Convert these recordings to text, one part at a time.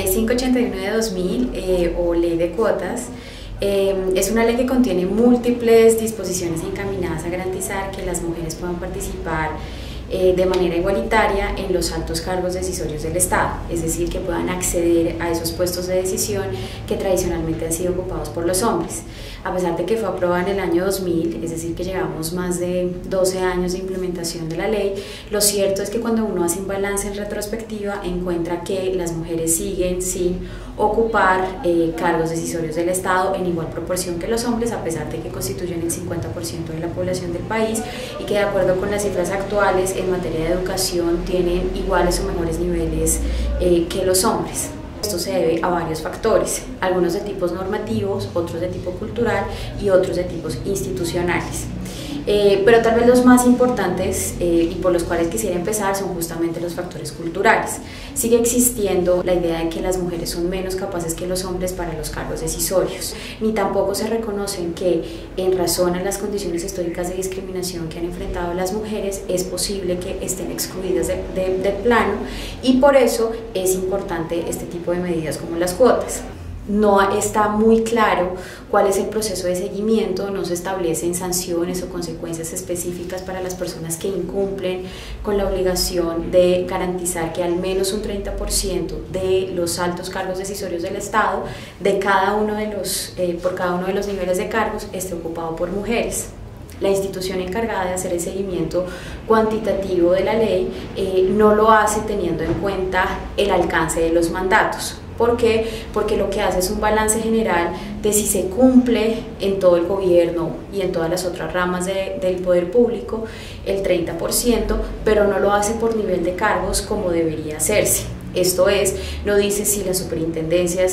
ley 581 de 2000 o ley de cuotas es una ley que contiene múltiples disposiciones encaminadas a garantizar que las mujeres puedan participar de manera igualitaria en los altos cargos decisorios del Estado, es decir, que puedan acceder a esos puestos de decisión que tradicionalmente han sido ocupados por los hombres. A pesar de que fue aprobada en el año 2000, es decir, que llevamos más de 12 años de implementación de la ley, lo cierto es que cuando uno hace un balance en retrospectiva encuentra que las mujeres siguen sin ocupar cargos decisorios del Estado en igual proporción que los hombres, a pesar de que constituyen el 50% de la población del país y que de acuerdo con las cifras actuales en materia de educación tienen iguales o mejores niveles que los hombres. Esto se debe a varios factores, algunos de tipos normativos, otros de tipo cultural y otros de tipos institucionales. Pero tal vez los más importantes y por los cuales quisiera empezar son justamente los factores culturales. Sigue existiendo la idea de que las mujeres son menos capaces que los hombres para los cargos decisorios, ni tampoco se reconocen que en razón a las condiciones históricas de discriminación que han enfrentado las mujeres es posible que estén excluidas del plano, y por eso es importante este tipo de medidas como las cuotas. No está muy claro cuál es el proceso de seguimiento, no se establecen sanciones o consecuencias específicas para las personas que incumplen con la obligación de garantizar que al menos un 30% de los altos cargos decisorios del Estado, por cada uno de los niveles de cargos, esté ocupado por mujeres. La institución encargada de hacer el seguimiento cuantitativo de la ley no lo hace teniendo en cuenta el alcance de los mandatos. ¿Por qué? Porque lo que hace es un balance general de si se cumple en todo el gobierno y en todas las otras ramas del poder público el 30%, pero no lo hace por nivel de cargos como debería hacerse. Esto es, no dice si en la superintendencia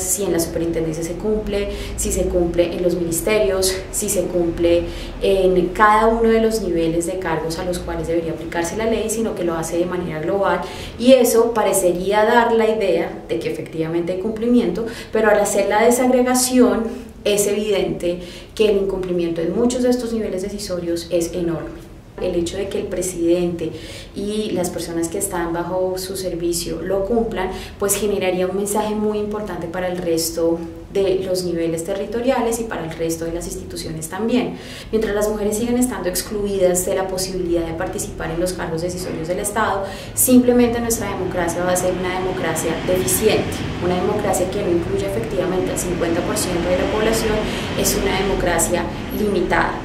se cumple, si se cumple en los ministerios, si se cumple en cada uno de los niveles de cargos a los cuales debería aplicarse la ley, sino que lo hace de manera global, y eso parecería dar la idea de que efectivamente hay cumplimiento, pero al hacer la desagregación es evidente que el incumplimiento en muchos de estos niveles decisorios es enorme. El hecho de que el presidente y las personas que están bajo su servicio lo cumplan, pues generaría un mensaje muy importante para el resto de los niveles territoriales y para el resto de las instituciones también. Mientras las mujeres sigan estando excluidas de la posibilidad de participar en los cargos decisorios del Estado, simplemente nuestra democracia va a ser una democracia deficiente, una democracia que no incluye efectivamente al 50% de la población, es una democracia limitada.